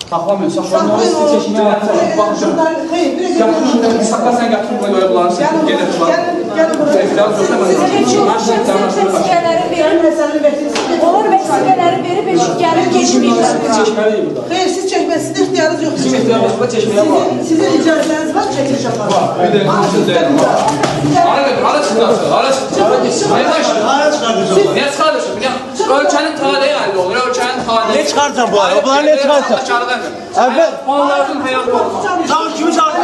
Saxlamayın, saxlamayın. Çeşməyə baxacaq. Gətirin, saxla sən gətirin, buna görə bunların səsini gedək var. Olur vəsiqələri verib gəlib geçməyirlər. Çeşməliyik burada. Xeyr, siz çəkməsində ixtiyarınız yoxdur. Bizim ixtiyarımızda çeşməyə var. Sizin icazəniz var, çəkiliş yapar. Var, bir də bizim deyiləm var. Hara çıxarsın, hara çıxarsın. Niyə çıxarırsın? Ölkənin taleyi əldə olur, ölkənin taleyi. Ne çıkarsan bu ara? Bunlar ne çıkarsan? Evet. Onların həyatı olmaz. Tamam kimi çağırdın?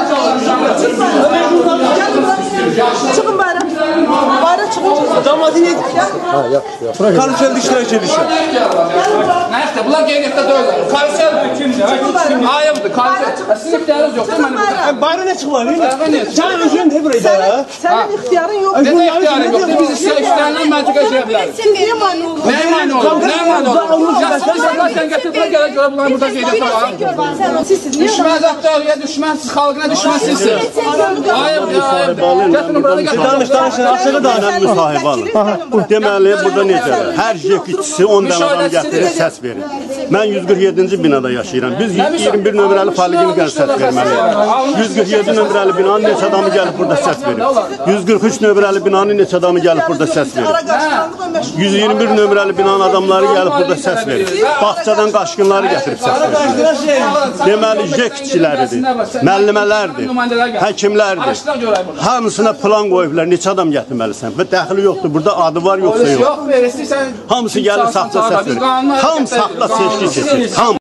Çıkın bayram. Bayram çıkın. Damadın ne? Karısel dişler çelişiyor. Nə ixtiyar? Bunlar qeyriyyətdə deyirlər. Karusel kimdir? Ayıbdır, karusel. Sizin ixtiyarınız yoxdur mənim burada. Bayram ne çıkıyor? Bayram ne? Sen özün de burayı da. Senin ixtiyarın yok. Necə ixtiyarın yoxdur? Biz istəyəndən məntiqə işə bilərik. Siz niye mani olursunuz? Nəyə mani olur? Nəyə mani olur? Sən gətiriblər gələ görə bunlar burada qeyriyyətdə var. Siz niye Düşmən zətdəliyə düşmənsiz, xalqına düşmənsizsiniz. Ayıbdır, ayıbdır. Gətirin burada gətirin. Danış, aşağı danış. Müsahib alın. Deməli, burada necədir? Hər jekitçisi 10 dənə adam gətirir, səs verir. Mən 147-ci binada yaşayıram. Biz 21 nömrəli poliklinikə səs verməliyik. 147 nömrəli binanın neçə adamı gəlib burada səs verir. 143 nömrəli binanın neçə adamı gəlib burada səs verir. 121 nömrəli binanın adamları gəlib burada səs verir. Bağçadan qaşqınları gətirib səs verir. Deməli, jekitçiləridir, müəllimələrdir, həkimlərdir. Hamısına plan qoyublar, neçə adam gətirməlisən. Və dəxili yoxdur, burada adı var, yoxsa yox. Hamısı gəlir saxta səs verir. Hamı saxta seçki keçir.